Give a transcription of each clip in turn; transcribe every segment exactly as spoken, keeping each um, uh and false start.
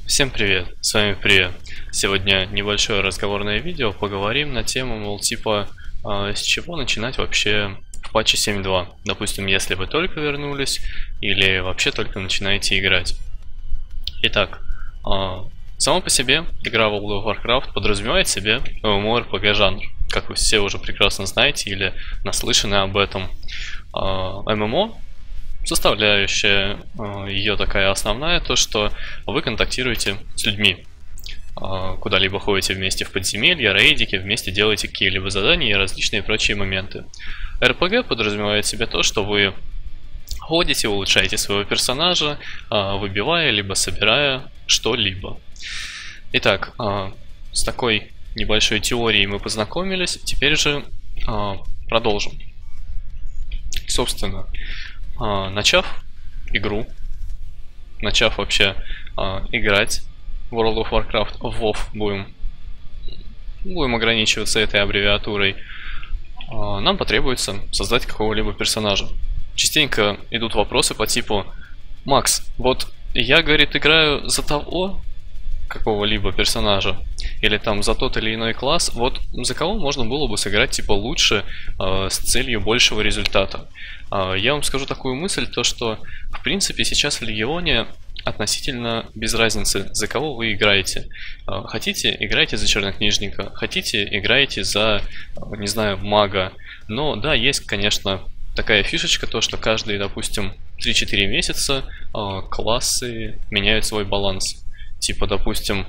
Всем привет, с вами Привет. Сегодня небольшое разговорное видео, поговорим на тему, мол, типа, э, с чего начинать вообще в патче семь точка два. Допустим, если вы только вернулись или вообще только начинаете играть. Итак, э, само по себе игра World of Warcraft подразумевает себе MMORPG жанр, как вы все уже прекрасно знаете или наслышаны об этом. Э, ММО Составляющая э, ее такая основная, то что вы контактируете с людьми, э, куда-либо ходите вместе в подземелья, рейдики, вместе делаете какие-либо задания и различные прочие моменты. эр пи джи подразумевает в себе то, что вы ходите, улучшаете своего персонажа, э, выбивая либо собирая что-либо. Итак, э, с такой небольшой теорией мы познакомились, теперь же э, продолжим. Собственно, начав игру, начав вообще э, играть в World of Warcraft, в WoW будем, будем ограничиваться этой аббревиатурой, э, нам потребуется создать какого-либо персонажа. Частенько идут вопросы по типу: Макс, вот я, говорит, играю за того какого-либо персонажа, или там за тот или иной класс, вот за кого можно было бы сыграть типа лучше э, с целью большего результата. Э, я вам скажу такую мысль, то что в принципе сейчас в Легионе относительно без разницы, за кого вы играете. Э, хотите, играйте за чернокнижника, хотите, играете за, э, не знаю, мага. Но да, есть, конечно, такая фишечка, то что каждые, допустим, три-четыре месяца э, классы меняют свой баланс. Типа, допустим,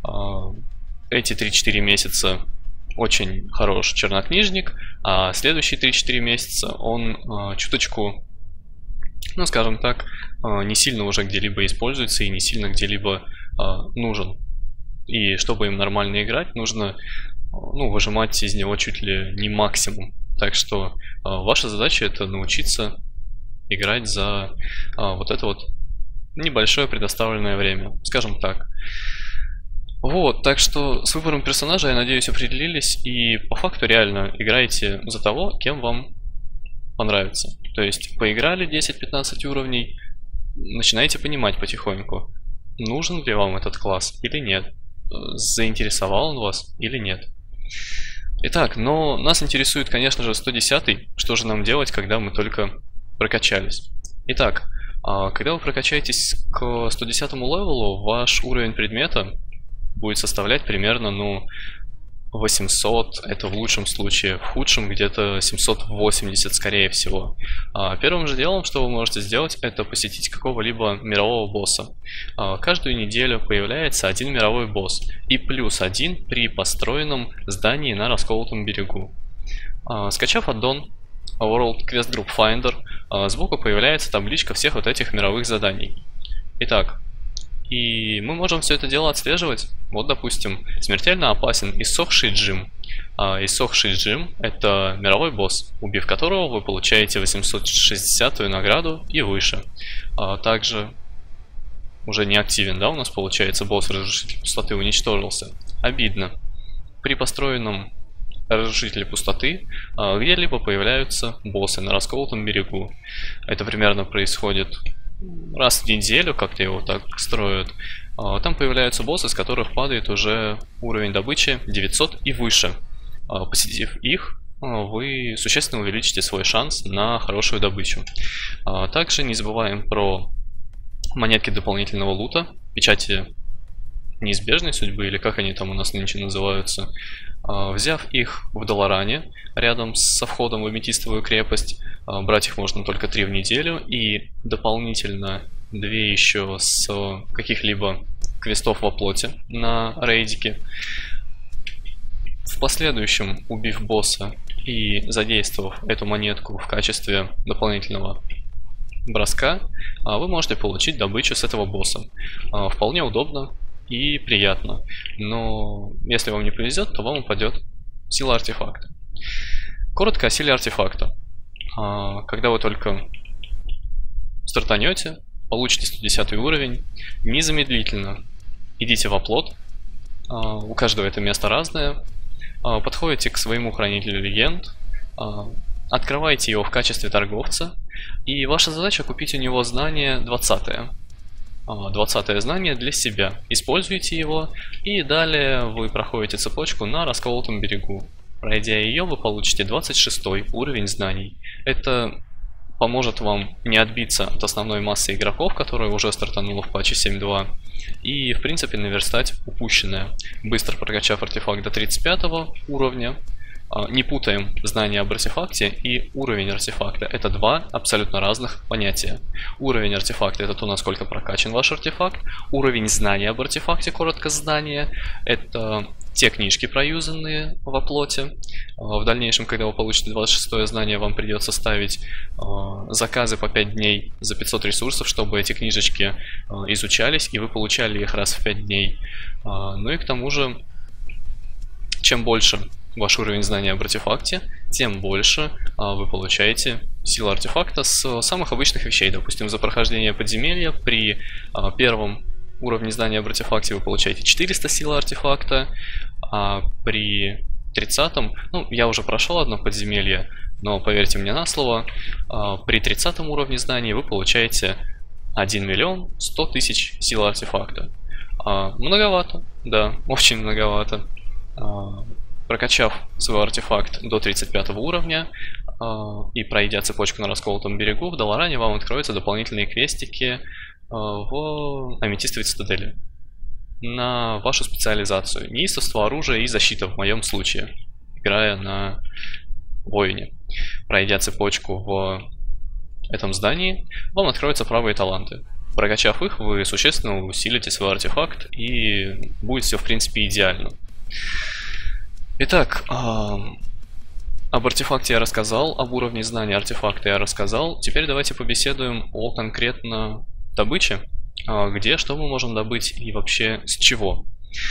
эти три-четыре месяца очень хорош чернокнижник, а следующие три-четыре месяца он чуточку, ну скажем так, не сильно уже где-либо используется и не сильно где-либо нужен. И чтобы им нормально играть, нужно, ну, выжимать из него чуть ли не максимум. Так что ваша задача — это научиться играть за вот это вот небольшое предоставленное время, скажем так. Вот, так что с выбором персонажа, я надеюсь, определились, и по факту реально играете за того, кем вам понравится. То есть поиграли десять-пятнадцать уровней, начинаете понимать потихоньку, нужен ли вам этот класс или нет, заинтересовал он вас или нет. Итак, но нас интересует, конечно же, сто десятый, что же нам делать, когда мы только прокачались. Итак, когда вы прокачаетесь к сто десятому левелу, ваш уровень предмета будет составлять примерно, ну, восемьсот, это в лучшем случае, в худшем где-то семьсот восемьдесят, скорее всего. Первым же делом, что вы можете сделать, это посетить какого-либо мирового босса. Каждую неделю появляется один мировой босс и плюс один при построенном здании на расколотом берегу. Скачав аддон World Quest Group Finder, сбоку появляется табличка всех вот этих мировых заданий. Итак, и мы можем все это дело отслеживать. Вот, допустим, смертельно опасен иссохший джим. Иссохший джим — это мировой босс, убив которого вы получаете восемьсот шестидесятую награду и выше. Также уже не активен, да, у нас получается босс разрушитель пустоты уничтожился. Обидно. При построенном разрушители пустоты где-либо появляются боссы на расколотом берегу. Это примерно происходит раз в неделю, как-то его так строят. Там появляются боссы, с которых падает уже уровень добычи девятьсот и выше. Посетив их, вы существенно увеличите свой шанс на хорошую добычу. Также не забываем про монетки дополнительного лута, печати неизбежной судьбы, или как они там у нас нынче называются. Взяв их в Долоране, рядом со входом в аметистовую крепость, брать их можно только три в неделю, и дополнительно две еще с каких-либо квестов во плоти на рейдике. В последующем, убив босса и задействовав эту монетку в качестве дополнительного броска, вы можете получить добычу с этого босса. Вполне удобно и приятно, но если вам не повезет, то вам упадет сила артефакта. Коротко о силе артефакта. Когда вы только стартанете, получите сто десятый уровень, незамедлительно идите в оплот. У каждого это место разное. Подходите к своему хранителю легенд, открываете его в качестве торговца, и ваша задача купить у него знание двадцатое. двадцатое знание для себя. Используйте его, и далее вы проходите цепочку на расколотом берегу. Пройдя ее, вы получите двадцать шестой уровень знаний. Это поможет вам не отбиться от основной массы игроков, которая уже стартанула в патче семь точка два, и в принципе наверстать упущенное, быстро прокачав артефакт до тридцать пятого уровня. Не путаем знания об артефакте и уровень артефакта. Это два абсолютно разных понятия. Уровень артефакта — это то, насколько прокачан ваш артефакт. Уровень знания об артефакте, коротко знания, это те книжки, проюзанные во плоти. В дальнейшем, когда вы получите двадцать шестое знание, вам придется ставить заказы по пять дней за пятьсот ресурсов, чтобы эти книжечки изучались, и вы получали их раз в пять дней. Ну и к тому же, чем больше ваш уровень знания об артефакте, тем больше а, вы получаете силу артефакта с самых обычных вещей. Допустим, за прохождение подземелья при а, первом уровне знания об артефакте вы получаете четыреста силы артефакта, а при тридцатом, ну, я уже прошел одно подземелье, но поверьте мне на слово, а, при тридцатом уровне знания вы получаете один миллион сто тысяч сил артефакта. А, многовато, да, очень многовато. А, Прокачав свой артефакт до тридцать пятого уровня э, и пройдя цепочку на расколотом берегу, в Долоране вам откроются дополнительные квестики э, в Аметистовой цитадели на вашу специализацию: неистовство, оружие и защита в моем случае, играя на воине. Пройдя цепочку в этом здании, вам откроются правые таланты. Прокачав их, вы существенно усилите свой артефакт, и будет все в принципе идеально. Итак, э, об артефакте я рассказал, об уровне знания артефакта я рассказал. Теперь давайте побеседуем о конкретно добыче, э, где, что мы можем добыть и вообще с чего.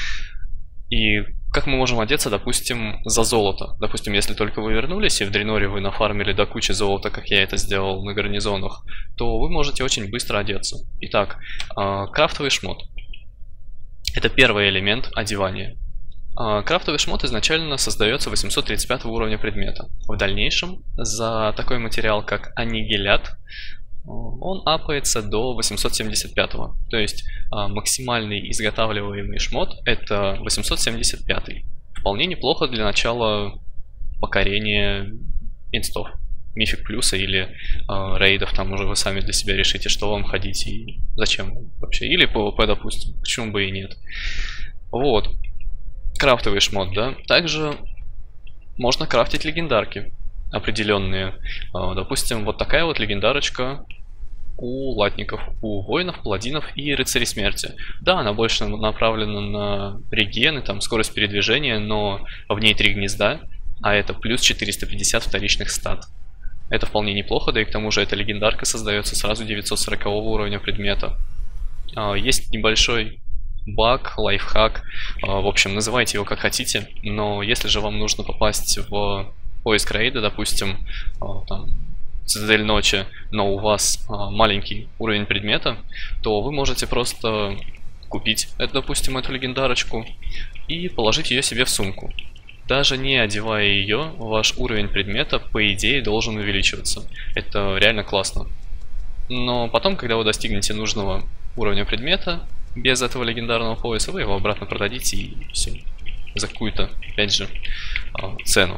И как мы можем одеться, допустим, за золото. Допустим, если только вы вернулись и в Дренноре вы нафармили до кучи золота, как я это сделал на гарнизонах, то вы можете очень быстро одеться. Итак, э, крафтовый шмот. Это первый элемент одевания. Крафтовый шмот изначально создается восемьсот тридцать пятого уровня предмета. В дальнейшем за такой материал, как аннигилят, он апается до восемьсот семьдесят пятого. То есть максимальный изготавливаемый шмот — это восемьсот семьдесят пятый. Вполне неплохо для начала покорения инстов, мифик плюса или э, рейдов. Там уже вы сами для себя решите, что вам ходить и зачем вообще. Или PvP, допустим, почему бы и нет. Вот. Крафтовый шмот, да. Также можно крафтить легендарки определенные. Допустим, вот такая вот легендарочка у латников, у воинов, паладинов и рыцарей смерти. Да, она больше направлена на регены, там скорость передвижения, но в ней три гнезда, а это плюс четыреста пятьдесят вторичных стат. Это вполне неплохо, да и к тому же эта легендарка создается сразу девятьсот сорокового уровня предмета. Есть небольшой баг, лайфхак, в общем, называйте его как хотите, но если же вам нужно попасть в поиск рейда, допустим, там, Цитадель Ночи, но у вас маленький уровень предмета, то вы можете просто купить, это, допустим, эту легендарочку и положить ее себе в сумку. Даже не одевая ее, ваш уровень предмета, по идее, должен увеличиваться. Это реально классно. Но потом, когда вы достигнете нужного уровня предмета, без этого легендарного пояса, вы его обратно продадите и все. За какую-то, опять же, цену.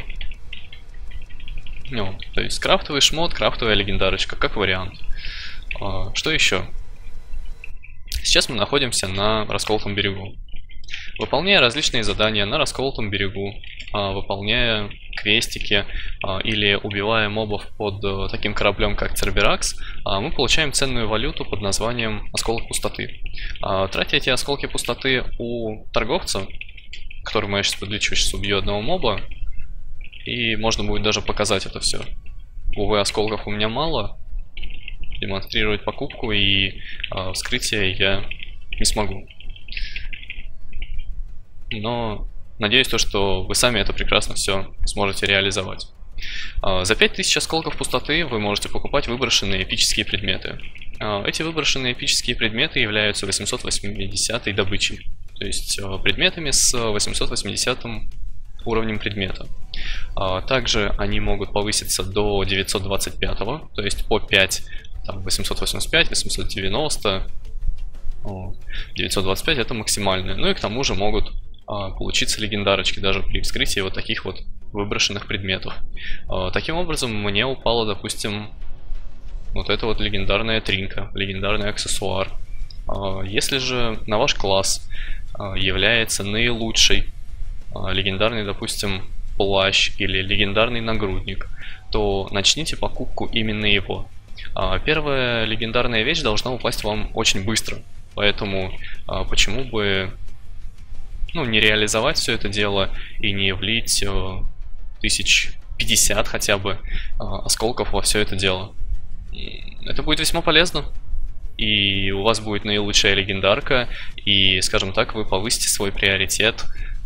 Ну, то есть крафтовый шмот, крафтовая легендарочка, как вариант. Что еще? Сейчас мы находимся на расколотом берегу. Выполняя различные задания на расколотом берегу, выполняя квестики или убивая мобов под таким кораблем, как Церберакс, мы получаем ценную валюту под названием Осколок Пустоты. Тратя эти осколки пустоты у торговца, которому я сейчас подлечу, сейчас убью одного моба, и можно будет даже показать это все. Увы, осколков у меня мало, демонстрировать покупку и вскрытие я не смогу. Но надеюсь, то, что вы сами это прекрасно все сможете реализовать. За пять тысяч осколков пустоты вы можете покупать выброшенные эпические предметы. Эти выброшенные эпические предметы являются восемьсот восьмидесятой добычей. То есть предметами с восемьсот восьмидесятым уровнем предмета. Также они могут повыситься до девятьсот двадцать пятого, то есть по пять, там восемьсот восемьдесят пять, восемьсот девяносто, девятьсот двадцать пять это максимальное. Ну и к тому же могут а, получиться легендарочки даже при вскрытии вот таких вот выброшенных предметов. А, таким образом, мне упала, допустим, вот эта вот легендарная тринка, легендарный аксессуар. А, если же на ваш класс а, является наилучший а, легендарный, допустим, плащ или легендарный нагрудник, то начните покупку именно его. А, первая легендарная вещь должна упасть вам очень быстро. Поэтому а, почему бы ну, не реализовать все это дело и не влить а, тысяч пятьдесят хотя бы а, осколков во все это дело. Это будет весьма полезно. И у вас будет наилучшая легендарка. И, скажем так, вы повысите свой приоритет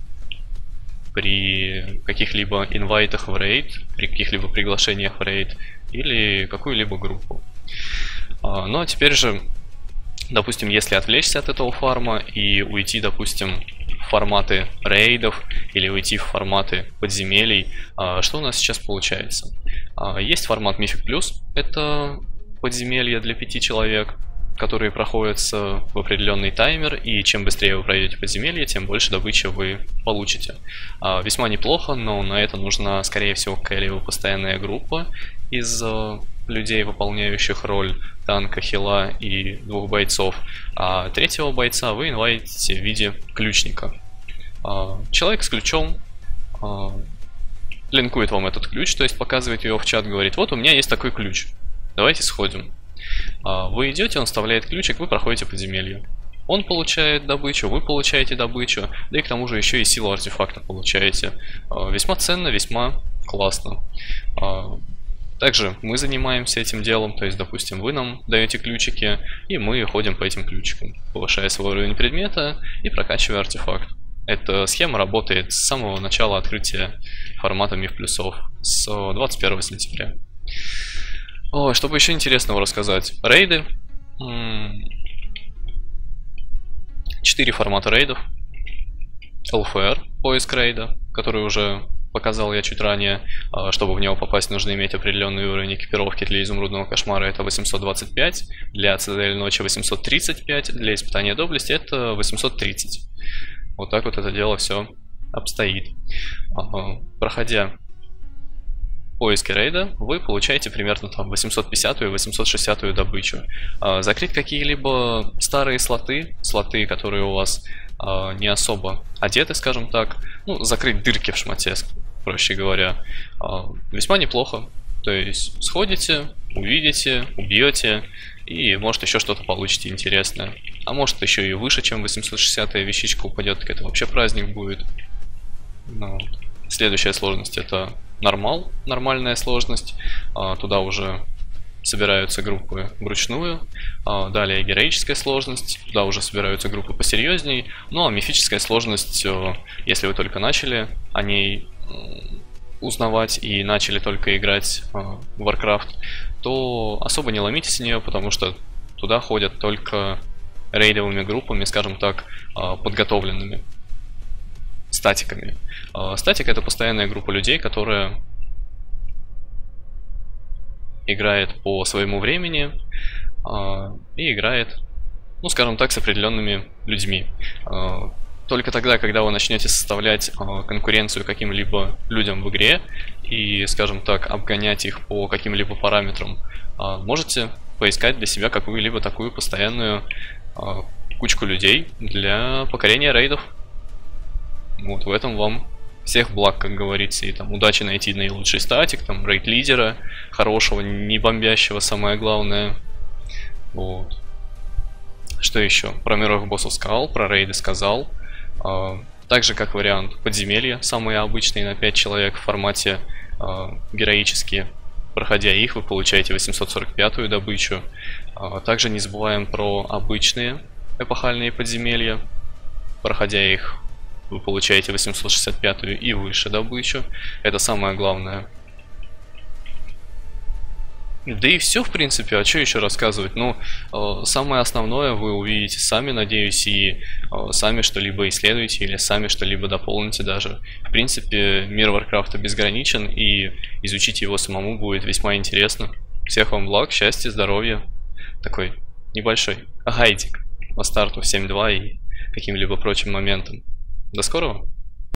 при каких-либо инвайтах в рейд, при каких-либо приглашениях в рейд или какую-либо группу. А, ну а теперь же, допустим, если отвлечься от этого фарма и уйти, допустим, в форматы рейдов или уйти в форматы подземелий, а, что у нас сейчас получается? А, есть формат Mythic Plus, это подземелье для пяти человек, которые проходятся в определенный таймер, и чем быстрее вы пройдете подземелье, тем больше добычи вы получите. А, весьма неплохо, но на это нужна, скорее всего, какая-либо постоянная группа из а, людей, выполняющих роль танка, хила и двух бойцов. А третьего бойца вы инвайтите в виде ключника. А, человек с ключом а, линкует вам этот ключ, то есть показывает его в чат, говорит: вот у меня есть такой ключ, давайте сходим. Вы идете, он вставляет ключик, вы проходите подземелье. Он получает добычу, вы получаете добычу, да и к тому же еще и силу артефакта получаете. Весьма ценно, весьма классно. Также мы занимаемся этим делом, то есть, допустим, вы нам даете ключики, и мы ходим по этим ключикам, повышая свой уровень предмета и прокачивая артефакт. Эта схема работает с самого начала открытия формата Myth плюсов, с двадцать первого сентября. О, чтобы еще интересного рассказать. Рейды. Четыре формата рейдов. эл эф эр, поиск рейда, который уже показал я чуть ранее. Чтобы в него попасть, нужно иметь определенный уровень экипировки. Для изумрудного кошмара это восемьсот двадцать пять, для цитадель ночи восемьсот тридцать пять, для испытания доблести это восемьсот тридцать. Вот так вот это дело все обстоит. Проходя поиске рейда, вы получаете примерно там восемьсот пятидесятую и восемьсот шестидесятую добычу. А, закрыть какие-либо старые слоты, слоты, которые у вас а, не особо одеты, скажем так, ну, закрыть дырки в шмоте, проще говоря, а, весьма неплохо. То есть сходите, увидите, убьете и может еще что-то получите интересное. А может еще и выше, чем восемьсот шестидесятая вещичка упадет, так это вообще праздник будет. Ну, следующая сложность это нормал, нормальная сложность. А, туда уже собираются группы вручную. А, далее героическая сложность. Туда уже собираются группы посерьезней. Ну а мифическая сложность, если вы только начали о ней узнавать и начали только играть в Warcraft, то особо не ломитесь с нее, потому что туда ходят только рейдовыми группами, скажем так, подготовленными. Статиками. Статик — это постоянная группа людей, которая играет по своему времени и играет, ну, скажем так, с определенными людьми. Только тогда, когда вы начнете составлять конкуренцию каким-либо людям в игре и, скажем так, обгонять их по каким-либо параметрам, можете поискать для себя какую-либо такую постоянную кучку людей для покорения рейдов. Вот в этом вам всех благ, как говорится, и там удачи найти наилучший статик, там рейд-лидера, хорошего, не бомбящего, самое главное. Вот. Что еще? Про мировых боссов сказал, про рейды сказал. А, также как вариант подземелья, самые обычные на пять человек в формате а, героические. Проходя их, вы получаете восемьсот сорок пятую добычу. А, также не забываем про обычные эпохальные подземелья. Проходя их, вы получаете восемьсот шестьдесят пятую и выше добычу. Это самое главное. Да и все, в принципе, а что еще рассказывать? Ну, э, самое основное вы увидите сами, надеюсь, и э, сами что-либо исследуете или сами что-либо дополните даже. В принципе, мир Warcraft безграничен, и изучить его самому будет весьма интересно. Всех вам благ, счастья, здоровья. Такой небольшой гайдик по старту в семь два и каким-либо прочим моментам. До скорого!